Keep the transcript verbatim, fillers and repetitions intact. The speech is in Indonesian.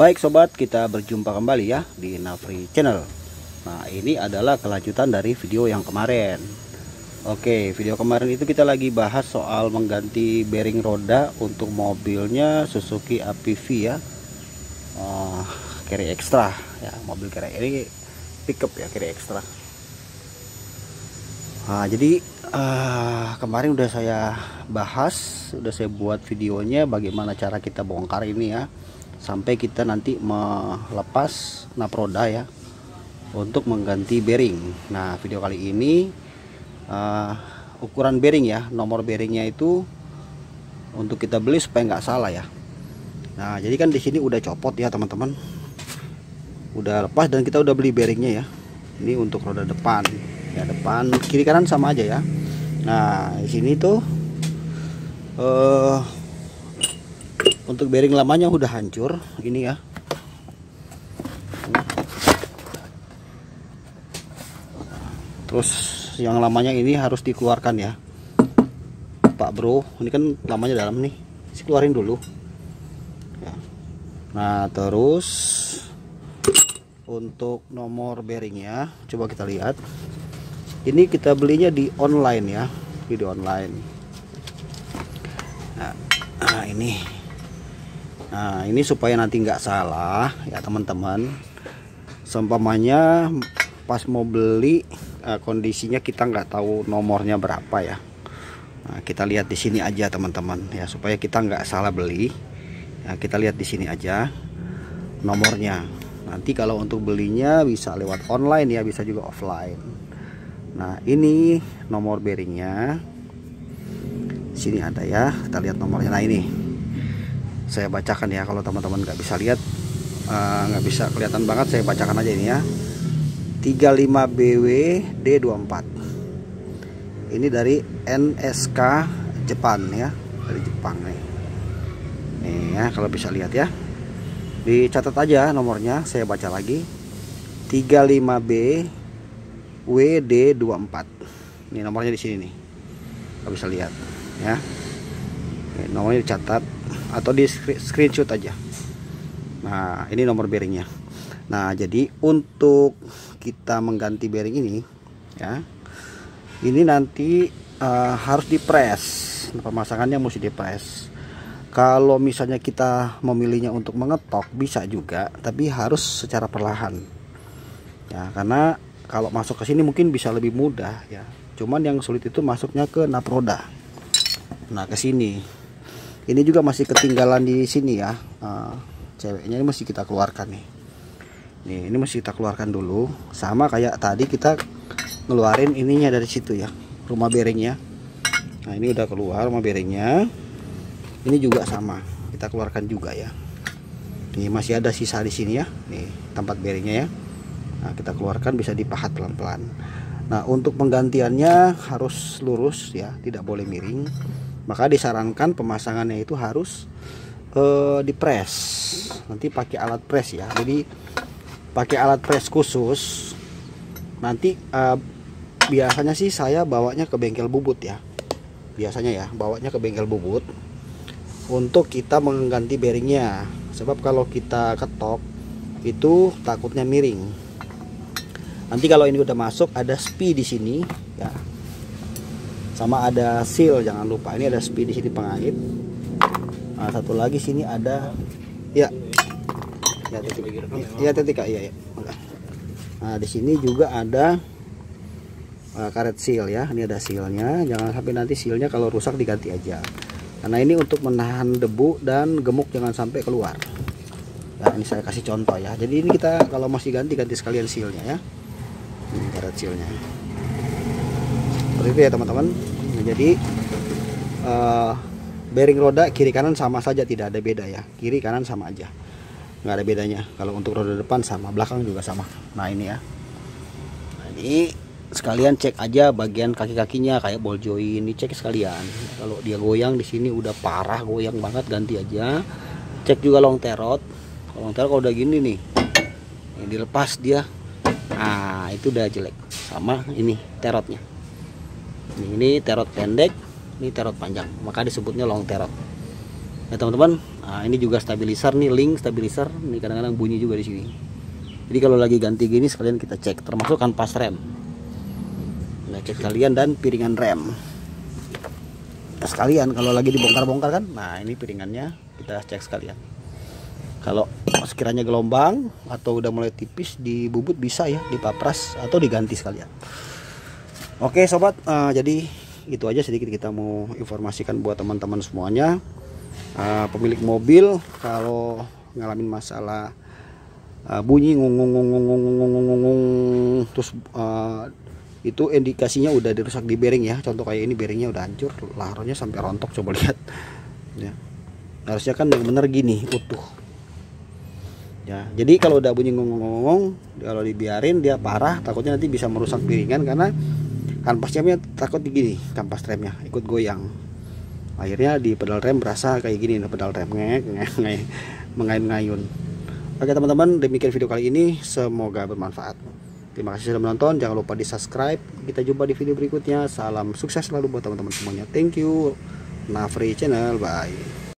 Baik sobat, kita berjumpa kembali ya di Nafri Channel. Nah, ini adalah kelanjutan dari video yang kemarin. Oke, video kemarin itu kita lagi bahas soal mengganti bearing roda untuk mobilnya Suzuki A P V ya. uh, Carry Extra ya, mobil carry ini pickup ya, Carry Extra. Nah, jadi uh, kemarin udah saya bahas, udah saya buat videonya bagaimana cara kita bongkar ini ya, sampai kita nanti melepas nap roda ya untuk mengganti bearing. Nah, video kali ini uh, ukuran bearing ya, nomor bearingnya itu untuk kita beli supaya nggak salah ya. Nah, jadi kan di sini udah copot ya teman-teman, udah lepas dan kita udah beli bearingnya ya. Ini untuk roda depan ya, depan kiri kanan sama aja ya. Nah, di sini tuh uh, untuk bearing lamanya udah hancur ini ya. Terus yang lamanya ini harus dikeluarkan ya Pak Bro, ini kan lamanya dalam nih, si keluarin dulu ya. Nah, terus untuk nomor bearingnya coba kita lihat. Ini kita belinya di online ya, di online. Nah, nah ini Nah, ini supaya nanti nggak salah ya teman-teman. Seumpamanya pas mau beli eh, kondisinya kita nggak tahu nomornya berapa ya. Nah, kita lihat di sini aja teman-teman ya, supaya kita nggak salah beli. Ya, kita lihat di sini aja nomornya. Nanti kalau untuk belinya bisa lewat online ya, bisa juga offline. Nah, ini nomor bearingnya. Sini ada ya, kita lihat nomornya. Nah, ini saya bacakan ya, kalau teman-teman nggak bisa lihat, nggak uh, bisa kelihatan banget, saya bacakan aja ini ya. Tiga lima B W D dua puluh empat. Ini dari N S K Jepang ya, dari Jepang nih. Nih ya, kalau bisa lihat ya, dicatat aja nomornya, saya baca lagi. Tiga lima B W D dua puluh empat. Ini nomornya di sini nih, nggak bisa lihat ya. Nih, nomornya dicatat atau di screenshot aja. Nah, ini nomor bearingnya. Nah, jadi untuk kita mengganti bearing ini ya, ini nanti uh, harus dipres. Pemasangannya mesti dipres. Kalau misalnya kita memilihnya untuk mengetok bisa juga, tapi harus secara perlahan ya, karena kalau masuk ke sini mungkin bisa lebih mudah ya. Cuman yang sulit itu masuknya ke nap roda. Nah, ke sini ini juga masih ketinggalan di sini ya. Uh, ceweknya ini mesti kita keluarkan nih. Nih, ini mesti kita keluarkan dulu. Sama kayak tadi kita ngeluarin ininya dari situ ya, rumah bearingnya. Nah, ini udah keluar rumah bearingnya. Ini juga sama, kita keluarkan juga ya. Nih, masih ada sisa di sini ya. Nih, tempat bearingnya ya. Nah, kita keluarkan, bisa dipahat pelan-pelan. Nah, untuk penggantiannya harus lurus ya, tidak boleh miring. Maka disarankan pemasangannya itu harus uh, dipres. Nanti pakai alat pres ya. Jadi pakai alat pres khusus. Nanti uh, biasanya sih saya bawanya ke bengkel bubut ya. Biasanya ya, bawanya ke bengkel bubut untuk kita mengganti bearingnya. Sebab kalau kita ketok itu takutnya miring. Nanti kalau ini udah masuk, ada spi di sini ya, sama ada seal, jangan lupa. Ini ada spi di sini pengait. Nah, satu lagi sini ada ya, ya titik, ya titik ya, ya. Nah, di sini juga ada uh, karet seal ya. Ini ada sealnya. Jangan sampai nanti sealnya kalau rusak diganti aja. Karena ini untuk menahan debu dan gemuk jangan sampai keluar. Ya, ini saya kasih contoh ya. Jadi ini kita kalau masih ganti ganti sekalian sealnya ya. Ini karet sealnya. Seperti itu ya teman-teman. Nah, jadi uh, bearing roda kiri kanan sama saja, tidak ada beda ya. Kiri kanan sama aja, nggak ada bedanya. Kalau untuk roda depan sama, belakang juga sama. Nah, ini ya. Nah, ini sekalian cek aja bagian kaki-kakinya kayak ball joint, ini cek sekalian. Kalau dia goyang di sini udah parah, goyang banget, ganti aja. Cek juga long terot. Long terot kalau udah gini nih, ini dilepas dia. Nah, itu udah jelek. Sama ini terotnya. Ini, ini terot pendek, ini terot panjang, maka disebutnya long terot. Ya teman-teman, Nah, ini juga stabilizer nih, link stabilizer. Ini kadang-kadang bunyi juga di sini. Jadi kalau lagi ganti gini sekalian kita cek, termasuk kanvas rem. Nah, cek sekalian dan piringan rem. Nah, sekalian kalau lagi dibongkar-bongkar kan. Nah, ini piringannya kita cek sekalian. Kalau sekiranya gelombang atau udah mulai tipis di bubut bisa ya dipapras atau diganti sekalian. Oke sobat, uh, jadi itu aja sedikit kita mau informasikan buat teman-teman semuanya. Uh, pemilik mobil kalau ngalamin masalah uh, bunyi ngung ngung ngung ngung ngung ngung ngung ngung, terus uh, itu indikasinya udah dirusak di bearing ya. Contoh kayak ini bearingnya udah hancur, laharnya sampai rontok, coba lihat ya. Harusnya kan yang bener gini utuh ya. Jadi kalau udah bunyi ngung ngung ngung, kalau dibiarin dia parah, takutnya nanti bisa merusak piringan karena kanvas remnya takut gini, kanvas remnya ikut goyang. Akhirnya di pedal rem berasa kayak gini, nah pedal rem ngek ngek mengayun-ngayun. Oke teman-teman, demikian video kali ini, semoga bermanfaat. Terima kasih sudah menonton, jangan lupa di subscribe. Kita jumpa di video berikutnya. Salam sukses selalu buat teman-teman semuanya. Thank you. Nafri Channel, bye.